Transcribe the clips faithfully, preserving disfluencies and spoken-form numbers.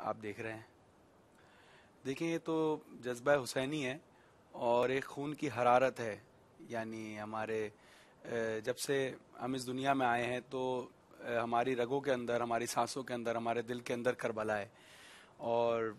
آپ دیکھ رہے ہیں. دیکھیں یہ تو جذبہ حسینی ہے اور ایک خون کی حرارت ہے. یعنی ہمارے جب سے ہم اس دنیا میں آئے ہیں تو ہماری رگوں کے اندر، ہماری سانسوں کے اندر، ہمارے دل کے اندر کربلا ہے. اور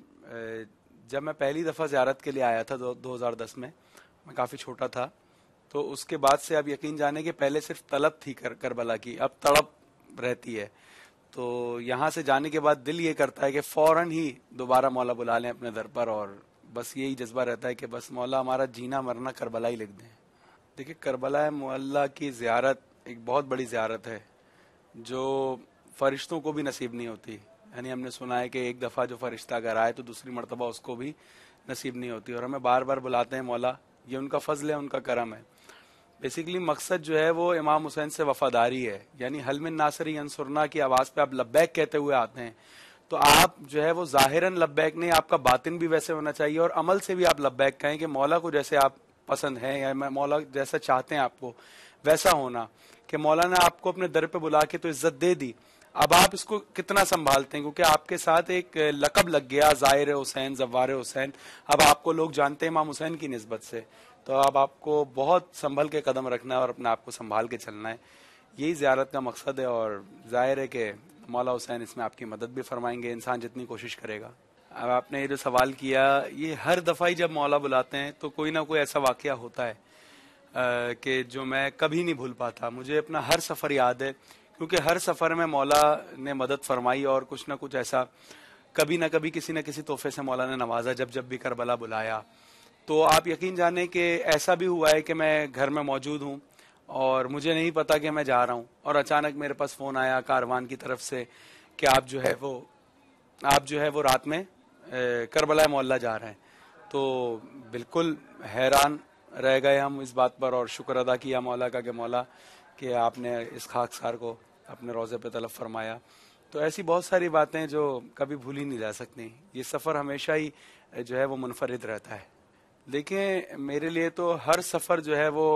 جب میں پہلی دفعہ زیارت کے لیے آیا تھا دو ہزار دس میں، میں کافی چھوٹا تھا، تو اس کے بعد سے آپ یقین جانے کہ پہلے صرف طلب تھی کربلا کی، اب تڑپ رہتی ہے. تو یہاں سے جانے کے بعد دل یہ کرتا ہے کہ فوراً ہی دوبارہ مولا بلا لیں اپنے در پر، اور بس یہی جذبہ رہتا ہے کہ بس مولا ہمارا جینا مرنا کربلا ہی لکھ دیں. دیکھیں کربلا معلیٰ کی زیارت ایک بہت بڑی زیارت ہے جو فرشتوں کو بھی نصیب نہیں ہوتی. یعنی ہم نے سنا ہے کہ ایک دفعہ جو فرشتہ اگر آئے تو دوسری مرتبہ اس کو بھی نصیب نہیں ہوتی، اور ہمیں بار بار بلاتے ہیں مولا. یہ ان کا فضل ہے، ان کا کرم ہے. بیسیکلی مقصد جو ہے وہ امام حسین سے وفاداری ہے. یعنی حل من ناصری انصرنا کی آواز پہ آپ لبیک کہتے ہوئے آتے ہیں تو آپ جو ہے وہ ظاہراً لبیک نہیں، آپ کا باطن بھی ویسے ہونا چاہیے، اور عمل سے بھی آپ لبیک کہیں کہ مولا کو جیسے آپ پسند ہیں یا مولا جیسا چاہتے ہیں آپ کو ویسا ہونا. کہ مولا نے آپ کو اپنے در پہ بلا کے تو عزت دے دی، اب آپ اس کو کتنا سنبھالتے ہیں، کیونکہ آپ کے ساتھ ایک لقب لگ گیا زائر حسین، زوار حسین. اب آپ کو لوگ جانتے ہیں امام حسین کی نسبت سے، تو اب آپ کو بہت سنبھل کے قدم رکھنا ہے اور اپنے آپ کو سنبھال کے چلنا ہے. یہی زیارت کا مقصد ہے، اور ظاہر ہے کہ مولا حسین اس میں آپ کی مدد بھی فرمائیں گے، انسان جتنی کوشش کرے گا. اب آپ نے یہ جو سوال کیا، یہ ہر دفعہ ہی جب مولا بلاتے ہیں تو کوئی نہ کوئی ایسا واقعہ ہوتا ہے کہ جو میں کبھی نہیں بھول پاتا. مجھے اپنا ہر سفر یاد ہے، کیونکہ ہر سفر میں مولا نے مدد فرمائی اور کچھ نہ کچھ ایسا کبھی نہ کبھی کسی نہ کسی تحفے سے مولا نے نوازا. جب جب بھی کربلا بلایا تو آپ یقین جانیں کہ ایسا بھی ہوا ہے کہ میں گھر میں موجود ہوں اور مجھے نہیں پتا کہ میں جا رہا ہوں، اور اچانک میرے پاس فون آیا کاروان کی طرف سے کہ آپ جو ہے وہ آپ جو ہے وہ رات میں کربلا معلیٰ جا رہے ہیں. تو بالکل حیران رہ گئے ہم اس بات پر، اور شکر ادا کیا مولا کا کہ مولا کہ آپ نے اس خاکسار کو اپنے روضے پہ طلب فرمایا. تو ایسی بہت ساری باتیں جو کبھی بھولی نہیں جا سکتی. یہ سفر ہمیشہ ہی جو ہے وہ منفرد رہتا ہے. دیکھیں میرے لیے تو ہر سفر جو ہے وہ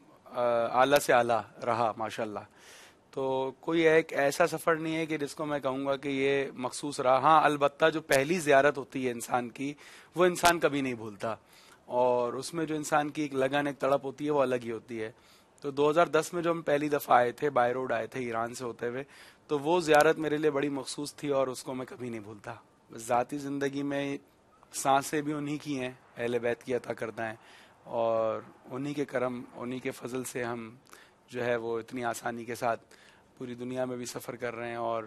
اعلیٰ سے اعلیٰ رہا ماشاءاللہ. تو کوئی ایک ایسا سفر نہیں ہے کہ جس کو میں کہوں گا کہ یہ مخصوص رہا. ہاں البتہ جو پہلی زیارت ہوتی ہے انسان کی، وہ انسان کبھی نہیں بھولتا، اور اس میں جو انسان کی ایک لگن، ایک تڑپ ہوتی ہے، وہ الگ ہی ہوتی ہے. تو دو ہزار دس میں جو ہم پہلی دفعہ آئے تھے، بائی روڈ آئے تھے ایران سے ہوتے ہوئے، تو وہ زیارت میرے لیے بڑی مخصوص تھی اور اس کو میں کبھی نہیں بھولتا. ذاتی زندگی میں سانسیں بھی انہی کی ہیں، اہل بیت کی عطا کردہ ہیں، اور انہی کے کرم، انہی کے فضل سے ہم جو ہے وہ اتنی آسانی کے ساتھ پوری دنیا میں بھی سفر کر رہے ہیں، اور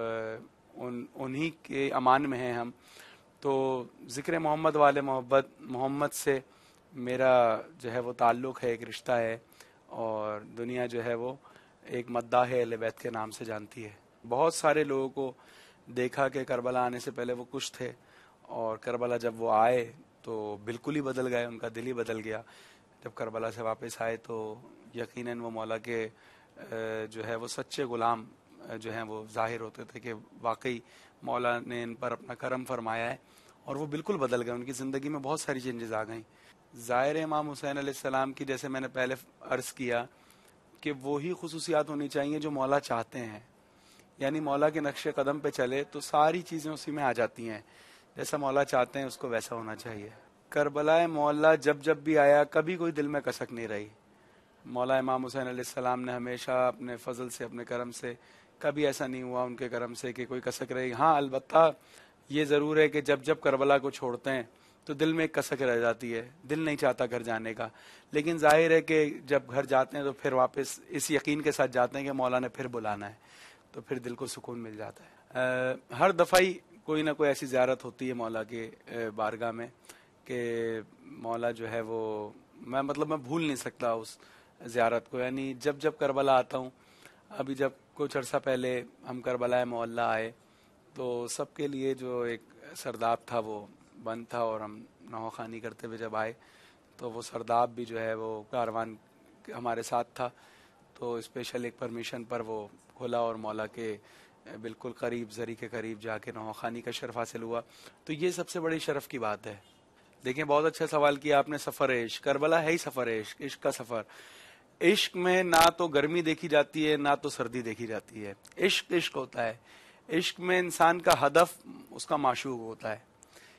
ان انہی کے امان میں ہیں ہم. تو ذکر محمد والے محبت محمد سے میرا جو ہے وہ تعلق ہے، ایک رشتہ ہے، اور دنیا جو ہے وہ ایک مداح اہل بیت کے نام سے جانتی ہے. بہت سارے لوگوں کو دیکھا کہ کربلا آنے سے پہلے وہ کچھ تھے، اور کربلا جب وہ آئے تو بالکل ہی بدل گئے، ان کا دل ہی بدل گیا. جب کربلا سے واپس آئے تو یقیناً وہ مولا کے جو ہے وہ سچے غلام جو ہیں وہ ظاہر ہوتے تھے کہ واقعی مولا نے ان پر اپنا کرم فرمایا ہے، اور وہ بالکل بدل گئے. ان کی زندگی میں بہت ساری چینجز آ گئیں. ظاہر امام حسین علیہ السلام کی، جیسے میں نے پہلے عرض کیا کہ وہی خصوصیات ہونی چاہیے جو مولا چاہتے ہیں. یعنی مولا کے نقش قدم پہ چلے تو ساری چیزیں اسی میں آ جاتی ہیں، جیسا مولا چاہتے ہیں اس کو ویسا ہونا چاہیے. کربلا معلیٰ جب جب بھی آیا کبھی کوئی دل میں کسک نہیں رہی. مولا امام حسین علیہ السلام نے ہمیشہ اپنے فضل سے، اپنے کرم سے، کبھی ایسا نہیں ہوا ان کے کرم سے کہ کوئی کسک رہی. ہاں البتہ یہ ضرور ہے کہ جب جب کربلا کو چھوڑتے ہیں تو دل میں ایک کسک رہ جاتی ہے، دل نہیں چاہتا گھر جانے کا. لیکن ظاہر ہے کہ جب گھر جاتے ہیں تو پھر واپس اس یقین کے ساتھ جاتے ہیں کہ مولا نے پھر بلانا ہے، تو پھر دل کو سکون مل جاتا ہے. ہر دفعہ ہی کوئی نہ کوئی ایسی زیارت ہوتی ہے مولا کے بارگاہ میں کہ مولا جو ہے وہ میں مطلب میں بھول نہیں سکتا اس زیارت کو. یعنی جب جب کربلا آتا ہوں، ابھی جب کچھ عرصہ پہلے ہم کربلا معلیٰ آئے تو سب کے لیے جو ایک سرداب تھا وہ بند تھا، اور ہم نوخوانی کرتے ہوئے جب آئے تو وہ سرداب بھی جو ہے وہ کاروان ہمارے ساتھ تھا، تو اسپیشل ایک پرمیشن پر وہ کھلا اور مولا کے بالکل قریب، زری کے قریب جا کے نوخوانی کا شرف حاصل ہوا. تو یہ سب سے بڑی شرف کی بات ہے. دیکھیں بہت اچھا سوال کیا آپ نے. سفر عشق، کربلا ہے ہی سفر عشق، عشق کا سفر. عشق میں نہ تو گرمی دیکھی جاتی ہے نہ تو سردی دیکھی جاتی ہے. عشق عشق ہوتا ہے. عشق میں انسان کا ہدف اس کا معشوق ہوتا ہے،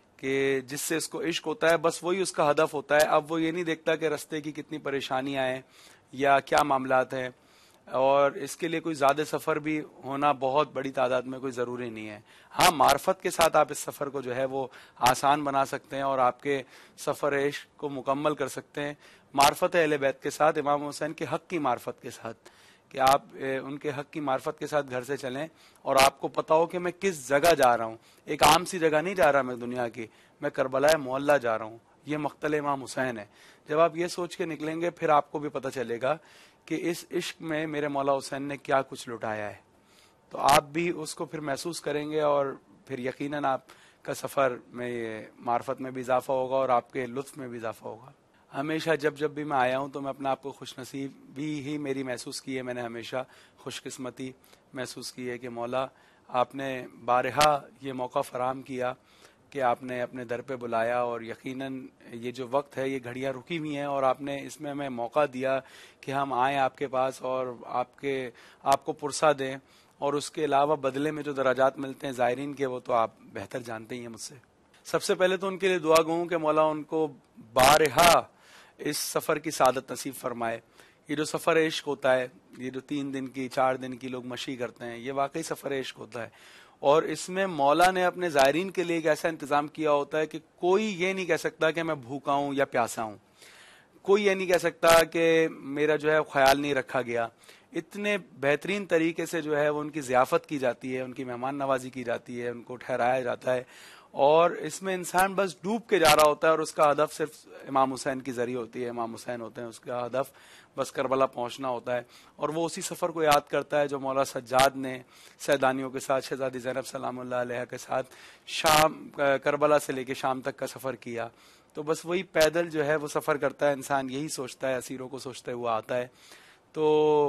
کہ جس سے اس کو عشق ہوتا ہے، بس وہی اس کا ہدف ہوتا ہے. اب وہ یہ نہیں دیکھتا کہ رستے کی کتنی پریشانیاں ہیں یا کیا معاملات ہیں، اور اس کے لیے کوئی زیادہ سفر بھی ہونا بہت بڑی تعداد میں کوئی ضروری نہیں ہے. ہاں، معرفت کے ساتھ آپ اس سفر کو جو ہے وہ آسان بنا سکتے ہیں اور آپ کے سفر عشق کو مکمل کر سکتے ہیں معرفت اہل بیت کے ساتھ، امام حسین کے حق کی معرفت کے ساتھ، کہ آپ ان کے حق کی معرفت کے ساتھ گھر سے چلیں اور آپ کو پتا ہو کہ میں کس جگہ جا رہا ہوں. ایک عام سی جگہ نہیں جا رہا میں دنیا کی، میں کربلا معلیٰ جا رہا ہوں، یہ مقتل امام حسین ہے. جب آپ یہ سوچ کے نکلیں گے، پھر آپ کو بھی پتہ چلے گا کہ اس عشق میں میرے مولا حسین نے کیا کچھ لٹایا ہے. تو آپ بھی اس کو پھر محسوس کریں گے، اور پھر یقیناً آپ کا سفر میں معرفت میں بھی اضافہ ہوگا اور آپ کے لطف میں بھی اضافہ ہوگا. ہمیشہ جب جب بھی میں آیا ہوں تو میں اپنے آپ کو خوش نصیب بھی ہی میری محسوس کی ہے. میں نے ہمیشہ خوش قسمتی محسوس کی ہے کہ مولا آپ نے بارہا یہ موقع فراہم کیا کہ آپ نے اپنے در پہ بلایا، اور یقیناً یہ جو وقت ہے، یہ گھڑیاں رکی ہوئی ہیں، اور آپ نے اس میں ہمیں موقع دیا کہ ہم آئیں آپ کے پاس اور آپ کے آپ کو پرسہ دیں، اور اس کے علاوہ بدلے میں جو دراجات ملتے ہیں زائرین کے، وہ تو آپ بہتر جانتے ہی ہیں مجھ سے. سب سے پہلے تو ان کے لیے دعا گو ہوں کہ مولا ان کو بارہا اس سفر کی سعادت نصیب فرمائے. یہ جو سفر عشق ہوتا ہے، یہ جو تین دن کی چار دن کی لوگ مشی کرتے ہیں، یہ واقعی سفر عشق ہوتا ہے، اور اس میں مولا نے اپنے زائرین کے لیے ایک ایسا انتظام کیا ہوتا ہے کہ کوئی یہ نہیں کہہ سکتا کہ میں بھوکا ہوں یا پیاسا ہوں، کوئی یہ نہیں کہہ سکتا کہ میرا جو ہے خیال نہیں رکھا گیا. اتنے بہترین طریقے سے جو ہے وہ ان کی ضیافت کی جاتی ہے، ان کی مہمان نوازی کی جاتی ہے، ان کو ٹھہرایا جاتا ہے، اور اس میں انسان بس ڈوب کے جا رہا ہوتا ہے، اور اس کا ہدف صرف امام حسین کی ذریعہ ہوتی ہے، امام حسین ہوتے ہیں، اس کا ہدف بس کربلا پہنچنا ہوتا ہے. اور وہ اسی سفر کو یاد کرتا ہے جو مولا سجاد نے سیدانیوں کے ساتھ، شہزادی زینب سلام اللہ علیہ کے ساتھ شام کربلا سے لے کے شام تک کا سفر کیا. تو بس وہی پیدل جو ہے وہ سفر کرتا ہے انسان، یہی سوچتا ہے، اسیروں کو سوچتے ہوئے آتا ہے. تو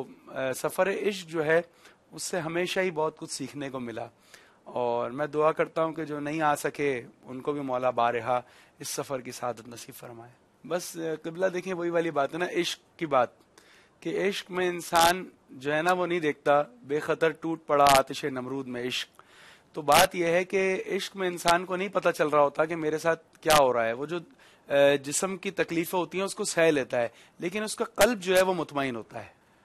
سفر عشق جو ہے اس سے ہمیشہ ہی بہت کچھ سیکھنے کو ملا، اور میں دعا کرتا ہوں کہ جو نہیں آ سکے ان کو بھی مولا بارہا اس سفر کی سعادت نصیب فرمائے. بس قبلہ دیکھیں، وہی والی بات ہے نا، عشق کی بات، کہ عشق میں انسان جو ہے نا وہ نہیں دیکھتا بے خطر ٹوٹ پڑا آتش نمرود میں عشق. تو بات یہ ہے کہ عشق میں انسان کو نہیں پتہ چل رہا ہوتا کہ میرے ساتھ کیا ہو رہا ہے. وہ جو جسم کی تکلیفیں ہوتی ہیں اس کو سہ لیتا ہے، لیکن اس کا قلب جو ہے وہ مطمئن ہوتا ہے.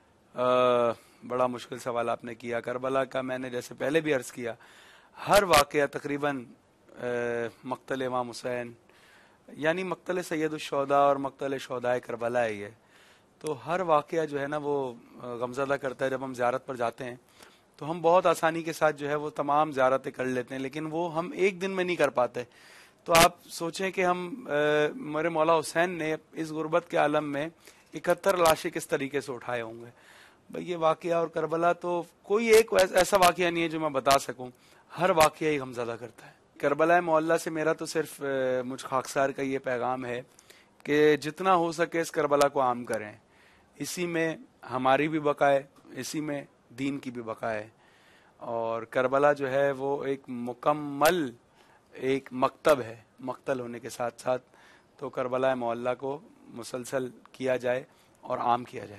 بڑا مشکل سوال آپ نے کیا. کربلا کا میں نے جیسے پہلے بھی عرض کیا، ہر واقعہ تقریباً مقتل امام حسین، یعنی مقتل سید الشہداء اور مقتل شہدائے کربلا ہے یہ، تو ہر واقعہ جو ہے نا وہ غمزدہ کرتا ہے. جب ہم زیارت پر جاتے ہیں تو ہم بہت آسانی کے ساتھ جو ہے وہ تمام زیارتیں کر لیتے ہیں، لیکن وہ ہم ایک دن میں نہیں کر پاتے. تو آپ سوچیں کہ ہم میرے مولا حسین نے اس غربت کے عالم میں اکہتر لاشیں کس طریقے سے اٹھائے ہوں گے. بھئی یہ واقعہ اور کربلا تو کوئی ایک ایسا واقعہ نہیں ہے جو میں بتا سکوں، ہر واقعہ ہی غمزدہ کرتا ہے. کربلا معلیٰ سے میرا تو صرف مجھ خاکسار کا یہ پیغام ہے کہ جتنا ہو سکے اس کربلا کو عام کریں. اسی میں ہماری بھی بقا ہے، اسی میں دین کی بھی بقا ہے. اور کربلا جو ہے وہ ایک مکمل ایک مکتب ہے، مقتل ہونے کے ساتھ ساتھ. تو کربلا معلیٰ کو مسلسل کیا جائے اور عام کیا جائے.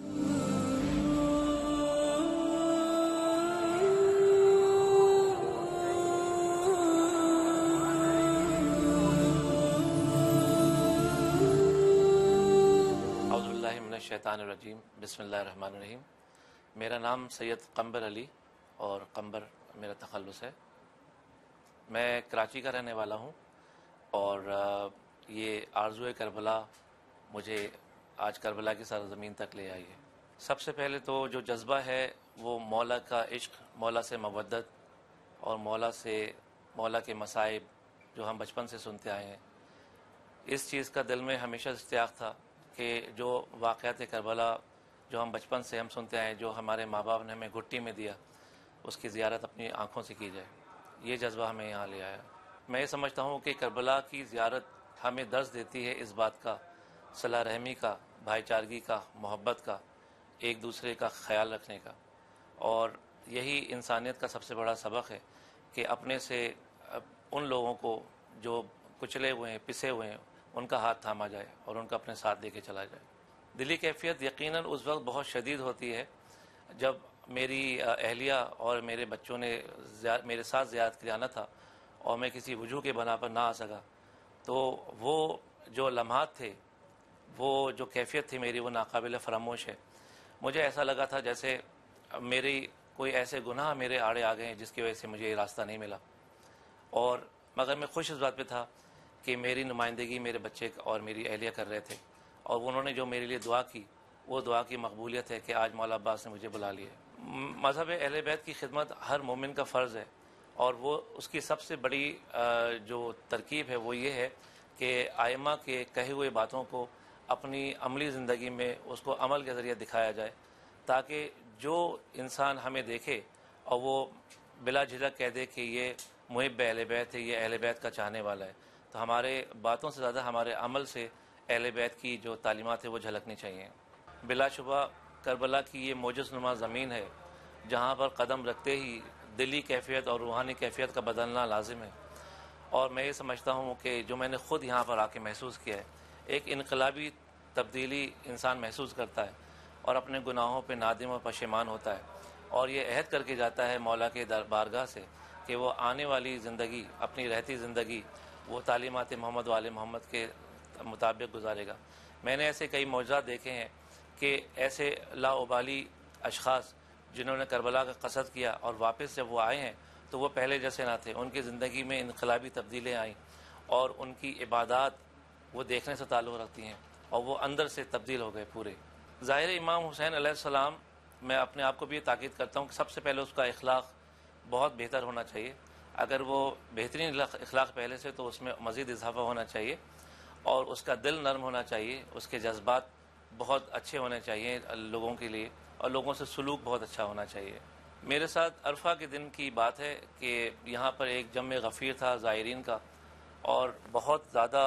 شیطان الرجیم، بسم اللہ الرحمن الرحیم. میرا نام سید قمبر علی اور قمبر میرا تخلص ہے. میں کراچی کا رہنے والا ہوں، اور یہ آرزوئے کربلا مجھے آج کربلا کی سرزمین تک لے آئی ہے. سب سے پہلے تو جو جذبہ ہے وہ مولا کا عشق، مولا سے مودت، اور مولا سے مولا کے مصائب جو ہم بچپن سے سنتے آئے ہیں. اس چیز کا دل میں ہمیشہ اشتیاق تھا کہ جو واقعات کربلا جو ہم بچپن سے ہم سنتے آئے، جو ہمارے ماں باپ نے ہمیں گھٹی میں دیا، اس کی زیارت اپنی آنکھوں سے کی جائے. یہ جذبہ ہمیں یہاں لے آیا. میں یہ سمجھتا ہوں کہ کربلا کی زیارت ہمیں درس دیتی ہے اس بات کا، صلہ رحمی کا، بھائی چارگی کا، محبت کا، ایک دوسرے کا خیال رکھنے کا. اور یہی انسانیت کا سب سے بڑا سبق ہے کہ اپنے سے ان لوگوں کو جو کچلے ہوئے ہیں، پسے ہوئے ہیں، ان کا ہاتھ تھاما جائے اور ان کا اپنے ساتھ لے کے چلا جائے. دلی کیفیت یقیناً اس وقت بہت شدید ہوتی ہے جب میری اہلیہ اور میرے بچوں نے میرے ساتھ زیارت کے جانا تھا، اور میں کسی وجوہ کے بنا پر نہ آ سکا، تو وہ جو لمحات تھے، وہ جو کیفیت تھی میری، وہ ناقابل فراموش ہے۔ مجھے ایسا لگا تھا جیسے میری کوئی ایسے گناہ میرے آڑے آ گئے ہیں جس کی وجہ سے مجھے یہ راستہ نہیں ملا، اور مگر میں خوش اس بات پہ تھا کہ میری نمائندگی میرے بچے اور میری اہلیہ کر رہے تھے، اور انہوں نے جو میرے لیے دعا کی، وہ دعا کی مقبولیت ہے کہ آج مولا عباس نے مجھے بلا لیا ہے۔ مذہب اہل بیت کی خدمت ہر مومن کا فرض ہے، اور وہ اس کی سب سے بڑی جو ترکیب ہے وہ یہ ہے کہ ائمہ کے کہے ہوئے باتوں کو اپنی عملی زندگی میں اس کو عمل کے ذریعے دکھایا جائے، تاکہ جو انسان ہمیں دیکھے اور وہ بلا جھجک کہہ دے کہ یہ محب اہل بیت ہے، یہ اہل بیت کا چاہنے والا ہے۔ تو ہمارے باتوں سے زیادہ ہمارے عمل سے اہل بیت کی جو تعلیمات ہے وہ جھلکنی چاہیے۔ بلا شبہ کربلا کی یہ موجز نما زمین ہے جہاں پر قدم رکھتے ہی دلی کیفیت اور روحانی کیفیت کا بدلنا لازم ہے، اور میں یہ سمجھتا ہوں کہ جو میں نے خود یہاں پر آ کے محسوس کیا ہے، ایک انقلابی تبدیلی انسان محسوس کرتا ہے اور اپنے گناہوں پہ نادم اور پشیمان ہوتا ہے، اور یہ عہد کر کے جاتا ہے مولا کے بارگاہ سے کہ وہ آنے والی زندگی، اپنی رہتی زندگی، وہ تعلیمات محمد وآل محمد کے مطابق گزارے گا۔ میں نے ایسے کئی معجزات دیکھے ہیں کہ ایسے لاابالی اشخاص جنہوں نے کربلا کا قصد کیا اور واپس جب وہ آئے ہیں تو وہ پہلے جیسے نہ تھے، ان کی زندگی میں انقلابی تبدیلیاں آئیں، اور ان کی عبادات وہ دیکھنے سے تعلق رکھتی ہیں، اور وہ اندر سے تبدیل ہو گئے پورے۔ ظاہر امام حسین علیہ السلام، میں اپنے آپ کو بھی یہ تاکید کرتا ہوں کہ سب سے پہلے اس کا اخلاق بہت بہتر ہونا چاہیے۔ اگر وہ بہترین اخلاق پہلے سے، تو اس میں مزید اضافہ ہونا چاہیے، اور اس کا دل نرم ہونا چاہیے، اس کے جذبات بہت اچھے ہونے چاہیے لوگوں کے لیے، اور لوگوں سے سلوک بہت اچھا ہونا چاہیے۔ میرے ساتھ عرفہ کے دن کی بات ہے کہ یہاں پر ایک جمع غفیر تھا زائرین کا، اور بہت زیادہ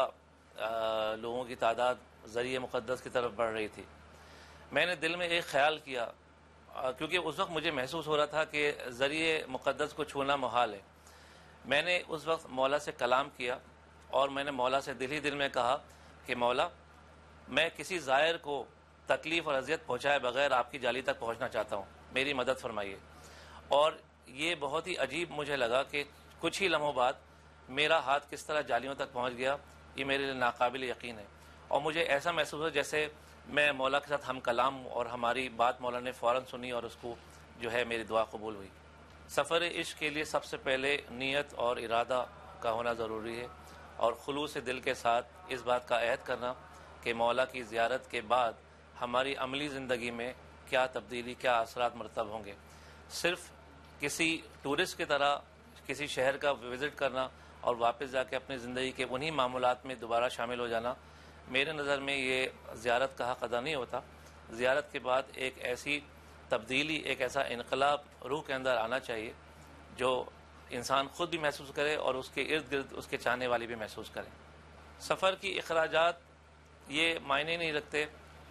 لوگوں کی تعداد ذریعہ مقدس کی طرف بڑھ رہی تھی۔ میں نے دل میں ایک خیال کیا، کیونکہ اس وقت مجھے محسوس ہو رہا تھا کہ ذریعہ مقدس کو چھونا محال ہے۔ میں نے اس وقت مولا سے کلام کیا، اور میں نے مولا سے دل ہی دل میں کہا کہ مولا، میں کسی زائر کو تکلیف اور اذیت پہنچائے بغیر آپ کی جالی تک پہنچنا چاہتا ہوں، میری مدد فرمائیے۔ اور یہ بہت ہی عجیب مجھے لگا کہ کچھ ہی لمحوں بعد میرا ہاتھ کس طرح جالیوں تک پہنچ گیا، یہ میرے لیے ناقابل یقین ہے، اور مجھے ایسا محسوس ہوا جیسے میں مولا کے ساتھ ہم کلام ہوں، اور ہماری بات مولا نے فوراً سنی، اور اس کو جو ہے میری دعا قبول ہوئی۔ سفر عشق کے لیے سب سے پہلے نیت اور ارادہ کا ہونا ضروری ہے، اور خلوص دل کے ساتھ اس بات کا عہد کرنا کہ مولا کی زیارت کے بعد ہماری عملی زندگی میں کیا تبدیلی، کیا اثرات مرتب ہوں گے۔ صرف کسی ٹورسٹ کی طرح کسی شہر کا وزٹ کرنا اور واپس جا کے اپنی زندگی کے انہی معمولات میں دوبارہ شامل ہو جانا، میرے نظر میں یہ زیارت کا حق ادا نہیں ہوتا۔ زیارت کے بعد ایک ایسی تبدیلی، ایک ایسا انقلاب روح کے اندر آنا چاہیے جو انسان خود بھی محسوس کرے اور اس کے ارد گرد اس کے چاہنے والے بھی محسوس کریں۔ سفر کی اخراجات یہ معنی نہیں رکھتے۔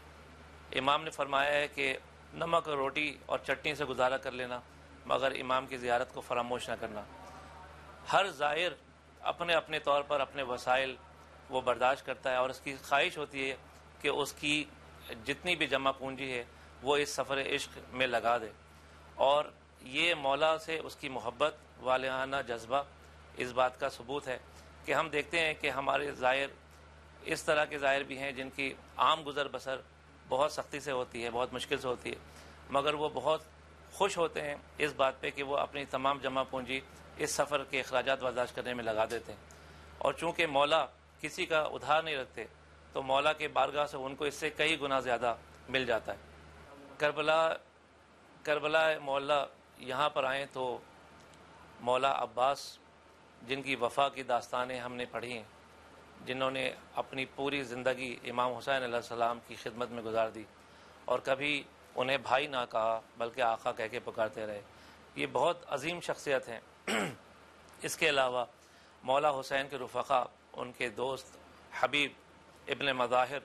امام نے فرمایا ہے کہ نمک اور روٹی اور چٹنی سے گزارا کر لینا، مگر امام کی زیارت کو فراموش نہ کرنا۔ ہر زائر اپنے اپنے طور پر اپنے وسائل وہ برداشت کرتا ہے، اور اس کی خواہش ہوتی ہے کہ اس کی جتنی بھی جمع پونجی ہے وہ اس سفر عشق میں لگا دے، اور یہ مولا سے اس کی محبت، والہانہ جذبہ اس بات کا ثبوت ہے کہ ہم دیکھتے ہیں کہ ہمارے زائر اس طرح کے زائر بھی ہیں جن کی عام گزر بسر بہت سختی سے ہوتی ہے، بہت مشکل سے ہوتی ہے، مگر وہ بہت خوش ہوتے ہیں اس بات پہ کہ وہ اپنی تمام جمع پونجی اس سفر کے اخراجات برداشت کرنے میں لگا دیتے ہیں۔ اور چونکہ مولا کسی کا ادھار نہیں رکھتے، تو مولا کے بارگاہ سے ان کو اس سے کئی گنا زیادہ مل جاتا ہے۔ کربلا کربلا مولا یہاں پر آئیں تو مولا عباس، جن کی وفا کی داستانیں ہم نے پڑھی ہیں، جنہوں نے اپنی پوری زندگی امام حسین علیہ السلام کی خدمت میں گزار دی، اور کبھی انہیں بھائی نہ کہا بلکہ آقا کہہ کے پکارتے رہے، یہ بہت عظیم شخصیت ہیں۔ اس کے علاوہ مولا حسین کے رفقا، ان کے دوست حبیب ابن مظاہر،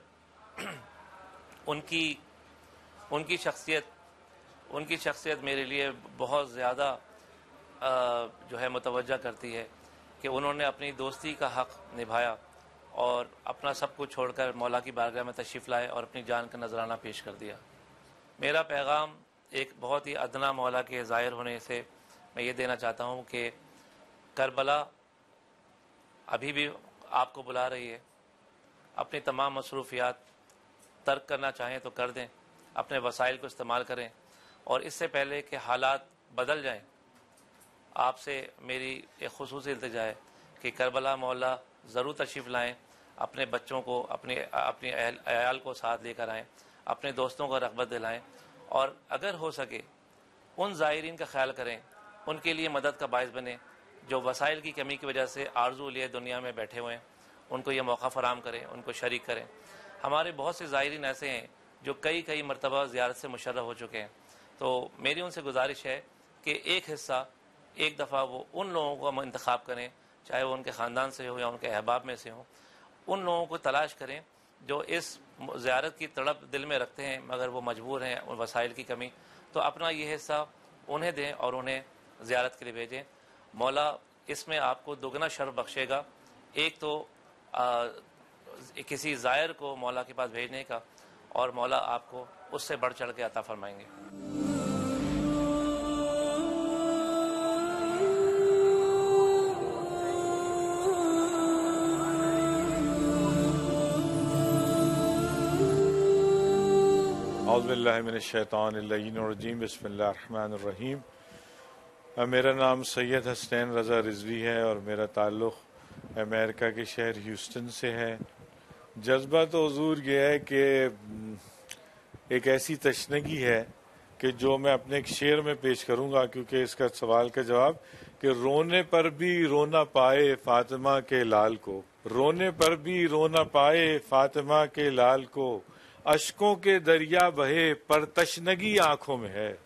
ان کی ان کی شخصیت ان کی شخصیت میرے لیے بہت زیادہ جو ہے متوجہ کرتی ہے کہ انہوں نے اپنی دوستی کا حق نبھایا اور اپنا سب کچھ چھوڑ کر مولا کی بارگاہ میں تشریف لائے اور اپنی جان کا نذرانہ پیش کر دیا۔ میرا پیغام ایک بہت ہی ادنا مولا کے ظاہر ہونے سے میں یہ دینا چاہتا ہوں کہ کربلا ابھی بھی آپ کو بلا رہی ہے. اپنی تمام مصروفیات ترک کرنا چاہیں تو کر دیں, اپنے وسائل کو استعمال کریں, اور اس سے پہلے کہ حالات بدل جائیں آپ سے میری ایک خصوصی التجا ہے کہ کربلا محلہ ضرور تشریف لائیں, اپنے بچوں کو, اپنی اپنی اہل عیال کو ساتھ لے کر آئیں, اپنے دوستوں کو رغبت دلائیں, اور اگر ہو سکے ان زائرین کا خیال کریں, ان کے لیے مدد کا باعث بنیں جو وسائل کی کمی کی وجہ سے آرزو لیے دنیا میں بیٹھے ہوئے ہیں. ان کو یہ موقع فراہم کریں, ان کو شریک کریں. ہمارے بہت سے زائرین ایسے ہیں جو کئی کئی مرتبہ زیارت سے مشرف ہو چکے ہیں, تو میری ان سے گزارش ہے کہ ایک حصہ ایک دفعہ وہ ان لوگوں کو ہم انتخاب کریں, چاہے وہ ان کے خاندان سے ہو یا ان کے احباب میں سے ہوں, ان لوگوں کو تلاش کریں جو اس زیارت کی تڑپ دل میں رکھتے ہیں مگر وہ مجبور ہیں ان وسائل کی کمی, تو اپنا یہ حصہ انہیں دیں اور انہیں زیارت کے لیے بھیجیں. مولا اس میں آپ کو دگنا شرف بخشے گا, ایک تو آ, کسی زائر کو مولا کے پاس بھیجنے کا, اور مولا آپ کو اس سے بڑھ چڑھ کے عطا فرمائیں گے. اعوذ باللہ من الشیطان اللعین الرجیم. بسم اللہ الرحمن الرحیم. میرا نام سید حسنین رضا رضوی ہے اور میرا تعلق امریکہ کے شہر ہیوسٹن سے ہے. جذبہ تو حضور یہ ہے کہ ایک ایسی تشنگی ہے کہ جو میں اپنے ایک شعر میں پیش کروں گا, کیونکہ اس کا سوال کا جواب کہ رونے پر بھی رونا پائے فاطمہ کے لال کو, رونے پر بھی رونا پائے فاطمہ کے لال کو, اشکوں کے دریا بہے پر تشنگی آنکھوں میں ہے,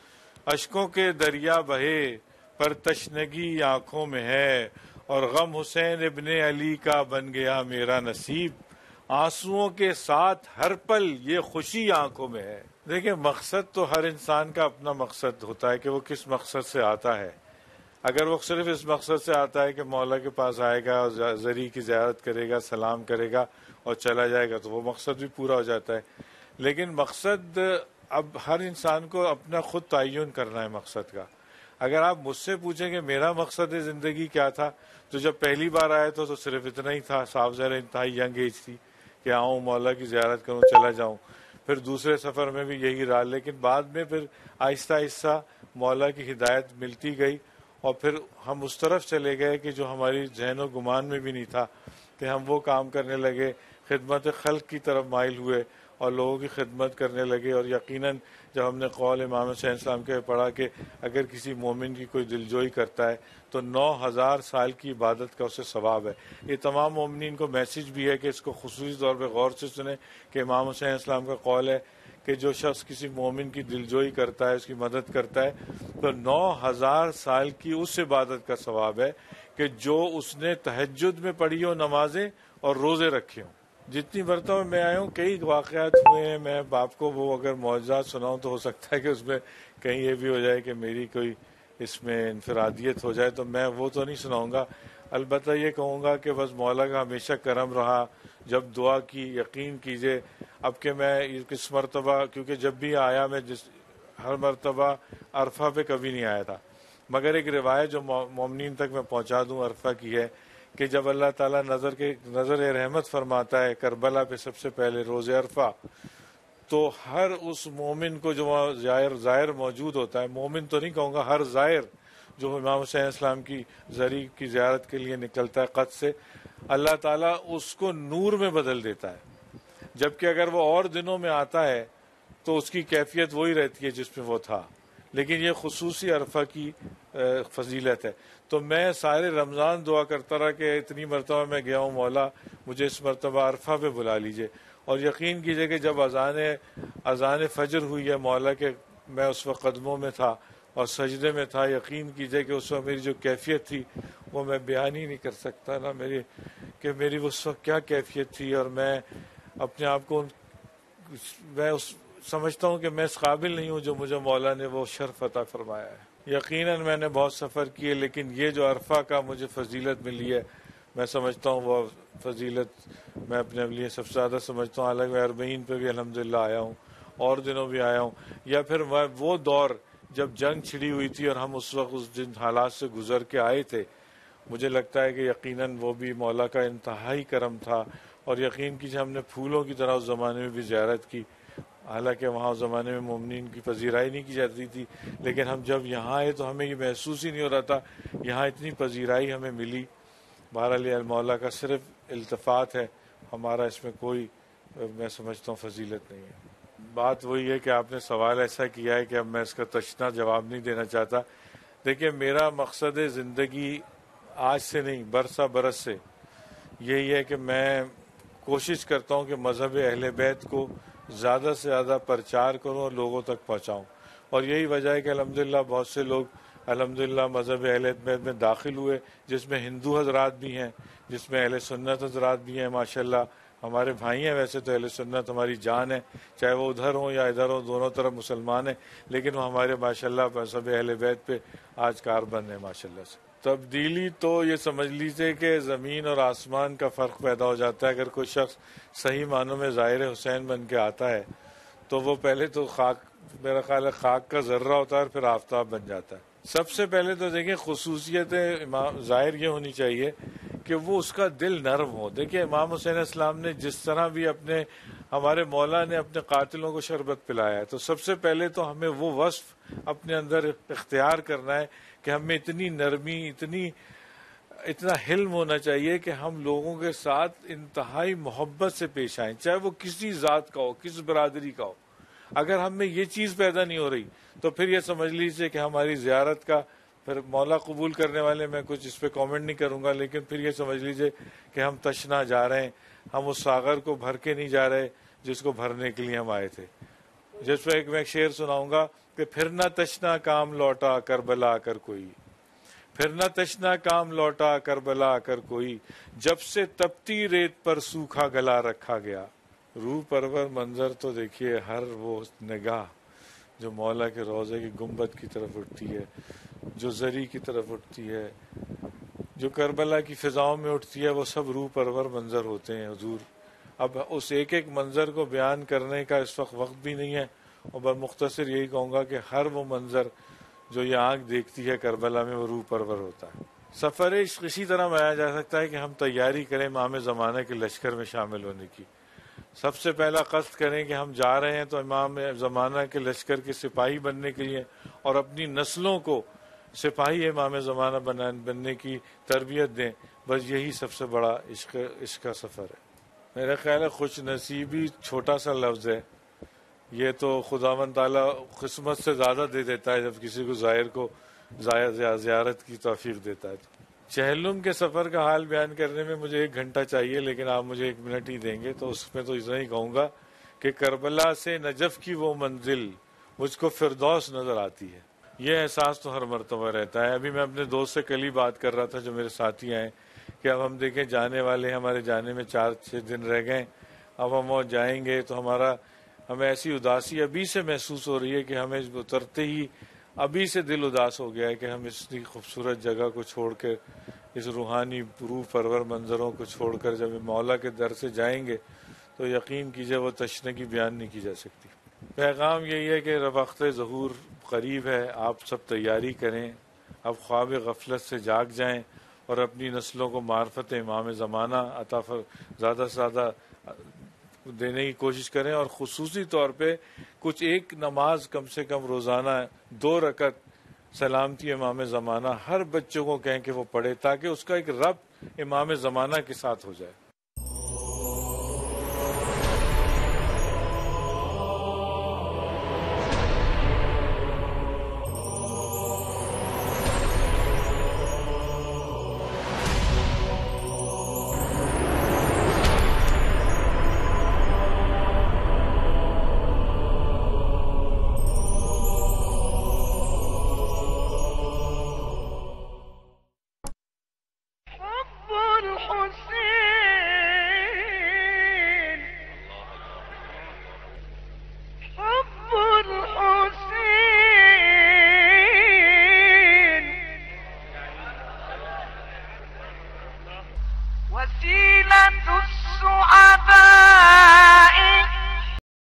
اشکوں کے دریا بہے پر تشنگی آنکھوں میں ہے, اور غم حسین ابن علی کا بن گیا میرا نصیب, آنسوؤں کے ساتھ ہر پل یہ خوشی آنکھوں میں ہے. دیکھیں, مقصد تو ہر انسان کا اپنا مقصد ہوتا ہے کہ وہ کس مقصد سے آتا ہے. اگر وہ صرف اس مقصد سے آتا ہے کہ مولا کے پاس آئے گا اور زری کی زیارت کرے گا, سلام کرے گا اور چلا جائے گا, تو وہ مقصد بھی پورا ہو جاتا ہے. لیکن مقصد اب ہر انسان کو اپنا خود تعین کرنا ہے مقصد کا. اگر آپ مجھ سے پوچھیں کہ میرا مقصد زندگی کیا تھا, تو جب پہلی بار آئے تو, تو صرف اتنا ہی تھا. صاحب ذرا انتہائی ینگ ایج تھی کہ آؤں مولا کی زیارت کروں چلا جاؤں. پھر دوسرے سفر میں بھی یہی رہا, لیکن بعد میں پھر آہستہ آہستہ مولا کی ہدایت ملتی گئی, اور پھر ہم اس طرف چلے گئے کہ جو ہماری ذہن و گمان میں بھی نہیں تھا, کہ ہم وہ کام کرنے لگے, خدمت خلق کی طرف مائل ہوئے اور لوگوں کی خدمت کرنے لگے. اور یقیناً جب ہم نے قول امام حسین السلام کے پڑھا کہ اگر کسی مومن کی کوئی دلجوئی کرتا ہے تو نو ہزار سال کی عبادت کا اسے ثواب ہے. یہ تمام مومنین کو میسج بھی ہے کہ اس کو خصوصی طور پہ غور سے سنیں کہ امام حسین السلام کا قول ہے کہ جو شخص کسی مومن کی دلجوئی کرتا ہے, اس کی مدد کرتا ہے, تو نو ہزار سال کی اس عبادت کا ثواب ہے کہ جو اس نے تہجد میں پڑھی ہو نمازیں اور روزے رکھے ہوں. جتنی مرتبہ میں آیا ہوں کئی واقعات ہوئے ہیں, میں آپ کو وہ اگر معجزات سناؤں تو ہو سکتا ہے کہ اس میں کہیں یہ بھی ہو جائے کہ میری کوئی اس میں انفرادیت ہو جائے, تو میں وہ تو نہیں سناؤں گا. البتہ یہ کہوں گا کہ بس مولا کا ہمیشہ کرم رہا. جب دعا کی یقین کیجئے, اب کہ میں اس مرتبہ, کیونکہ جب بھی آیا میں جس ہر مرتبہ عرفہ پہ کبھی نہیں آیا تھا, مگر ایک روایت جو مومنین تک میں پہنچا دوں عرفہ کی ہے کہ جب اللہ تعالیٰ نظر کے نظر رحمت فرماتا ہے کربلا پہ سب سے پہلے روز عرفہ, تو ہر اس مومن کو جو وہاں زائر زائر موجود ہوتا ہے, مومن تو نہیں کہوں گا, ہر زائر جو امام حسین السلام کی زری کی زیارت کے لیے نکلتا ہے قد سے, اللہ تعالیٰ اس کو نور میں بدل دیتا ہے. جبکہ اگر وہ اور دنوں میں آتا ہے تو اس کی کیفیت وہی رہتی ہے جس میں وہ تھا. لیکن یہ خصوصی عرفہ کی فضیلت ہے. تو میں سارے رمضان دعا کرتا رہا کہ اتنی مرتبہ میں گیا ہوں, مولا مجھے اس مرتبہ عرفہ پہ بلا لیجئے. اور یقین کیجئے کہ جب اذان اذان فجر ہوئی ہے مولا کے, میں اس وقت قدموں میں تھا اور سجدے میں تھا. یقین کیجئے کہ اس وقت میری جو کیفیت تھی وہ میں بیان ہی نہیں کر سکتا نا میری کہ میری اس وقت کیا کیفیت تھی. اور میں اپنے آپ کو میں اس سمجھتا ہوں کہ میں اس قابل نہیں ہوں جو مجھے مولا نے وہ شرف عطا فرمایا ہے. یقیناً میں نے بہت سفر کیے, لیکن یہ جو عرفہ کا مجھے فضیلت ملی ہے, میں سمجھتا ہوں وہ فضیلت میں اپنے لیے سب سے زیادہ سمجھتا ہوں. حالانکہ میں اربعین پہ بھی الحمدللہ آیا ہوں, اور دنوں بھی آیا ہوں. یا پھر وہ دور جب جنگ چھڑی ہوئی تھی اور ہم اس وقت اس جن حالات سے گزر کے آئے تھے, مجھے لگتا ہے کہ یقیناً وہ بھی مولا کا انتہائی کرم تھا، اور یقین کیجیے ہم نے پھولوں کی طرح اس زمانے میں بھی زیارت کی، حالانکہ وہاں اس زمانے میں مومنین کی پذیرائی نہیں کی جاتی تھی، لیکن ہم جب یہاں آئے تو ہمیں یہ محسوس ہی نہیں ہو رہا تھا، یہاں اتنی پذیرائی ہمیں ملی۔ بہرحال مولا کا صرف التفات ہے، ہمارا اس میں کوئی میں سمجھتا ہوں فضیلت نہیں ہے۔ بات وہی ہے کہ آپ نے سوال ایسا کیا ہے کہ اب میں اس کا تشنہ جواب نہیں دینا چاہتا۔ دیکھیں، میرا مقصد زندگی آج سے نہیں، برسہ برس سے یہی ہے کہ میں کوشش کرتا ہوں کہ مذہب اہل بیت کو زیادہ سے زیادہ پرچار کروں اور لوگوں تک پہنچاؤں، اور یہی وجہ ہے کہ الحمدللہ بہت سے لوگ الحمدللہ مذہب اہل بیت میں داخل ہوئے، جس میں ہندو حضرات بھی ہیں، جس میں اہل سنت حضرات بھی ہیں، ماشاءاللہ ہمارے بھائی ہیں۔ ویسے تو اہل سنت ہماری جان ہے، چاہے وہ ادھر ہوں یا ادھر ہوں، دونوں طرف مسلمان ہیں، لیکن وہ ہمارے ماشاءاللہ مذہب اہل بیت پہ آج کاربند ہیں ماشاءاللہ سے۔ تبدیلی تو یہ سمجھ لیجیے کہ زمین اور آسمان کا فرق پیدا ہو جاتا ہے۔ اگر کوئی شخص صحیح معنوں میں ظاہر حسین بن کے آتا ہے تو وہ پہلے تو خاک، میرا خیال ہے خاک کا ذرہ ہوتا ہے اور پھر آفتاب بن جاتا ہے۔ سب سے پہلے تو دیکھیں خصوصیت امام ظاہر یہ ہونی چاہیے کہ وہ اس کا دل نرم ہو۔ دیکھیں امام حسین السلام نے جس طرح بھی اپنے ہمارے مولا نے اپنے قاتلوں کو شربت پلایا ہے، تو سب سے پہلے تو ہمیں وہ وصف اپنے اندر اختیار کرنا ہے کہ ہمیں اتنی نرمی، اتنی اتنا حلم ہونا چاہیے کہ ہم لوگوں کے ساتھ انتہائی محبت سے پیش آئیں، چاہے وہ کسی ذات کا ہو، کس برادری کا ہو۔ اگر ہم میں یہ چیز پیدا نہیں ہو رہی تو پھر یہ سمجھ لیجیے کہ ہماری زیارت کا پھر مولا قبول کرنے والے، میں کچھ اس پہ کامنٹ نہیں کروں گا، لیکن پھر یہ سمجھ لیجیے کہ ہم تشنا جا رہے ہیں، ہم اس ساغر کو بھر کے نہیں جا رہے جس کو بھرنے کے لیے ہم آئے تھے۔ جس پہ ایک میں ایک شعر سناؤں گا کہ پھر نہ تشنا کام لوٹا کربلا کر کوئی، پھر نہ تشنا کام لوٹا کربلا کر کوئی، جب سے تپتی ریت پر سوکھا گلا رکھا گیا۔ روح پرور منظر تو دیکھیے، ہر وہ نگاہ جو مولا کے روضے کی گنبد کی طرف اٹھتی ہے، جو زری کی طرف اٹھتی ہے، جو کربلا کی فضاؤں میں اٹھتی ہے، وہ سب روح پرور منظر ہوتے ہیں حضور۔ اب اس ایک ایک منظر کو بیان کرنے کا اس وقت وقت بھی نہیں ہے، اور بس مختصر یہی کہوں گا کہ ہر وہ منظر جو یہ آنکھ دیکھتی ہے کربلا میں، وہ روح پرور ہوتا ہے۔ سفر عشق اسی طرح بنایا جا سکتا ہے کہ ہم تیاری کریں امام زمانہ کے لشکر میں شامل ہونے کی۔ سب سے پہلا قصد کریں کہ ہم جا رہے ہیں تو امام زمانہ کے لشکر کے سپاہی بننے کے لیے، اور اپنی نسلوں کو سپاہی امام زمانہ بننے کی تربیت دیں۔ بس یہی سب سے بڑا عشق عشق کا سفر ہے۔ میرا خیال ہے خوش نصیبی چھوٹا سا لفظ ہے، یہ تو خداوند تعالیٰ قسمت سے زیادہ دے دیتا ہے جب کسی کو ظاہر کو زیارت کی توفیق دیتا ہے۔ چہلم کے سفر کا حال بیان کرنے میں مجھے ایک گھنٹہ چاہیے، لیکن آپ مجھے ایک منٹ ہی دیں گے تو اس میں تو اتنا ہی کہوں گا کہ کربلا سے نجف کی وہ منزل مجھ کو فردوس نظر آتی ہے۔ یہ احساس تو ہر مرتبہ رہتا ہے۔ ابھی میں اپنے دوست سے کل ہی بات کر رہا تھا جو میرے ساتھی آئے کہ اب ہم دیکھیں جانے والے، ہمارے جانے میں چار چھ دن رہ گئے، اب ہم اور جائیں گے تو ہمارا ہمیں ایسی اداسی ابھی سے محسوس ہو رہی ہے کہ ہمیں اترتے ہی ابھی سے دل اداس ہو گیا ہے کہ ہم اس خوبصورت جگہ کو چھوڑ کر، اس روحانی روح پرور منظروں کو چھوڑ کر جب مولا کے در سے جائیں گے تو یقین کیجئے وہ تشنگی بیان نہیں کی جا سکتی۔ پیغام یہی ہے کہ وقت ظہور قریب ہے، آپ سب تیاری کریں، اب خواب غفلت سے جاگ جائیں اور اپنی نسلوں کو معرفت امام زمانہ عطا زیادہ سے زیادہ دینے کی کوشش کریں، اور خصوصی طور پہ کچھ ایک نماز کم سے کم روزانہ دو رکعت سلامتی امام زمانہ ہر بچوں کو کہیں کہ وہ پڑھے، تاکہ اس کا ایک ربط امام زمانہ کے ساتھ ہو جائے۔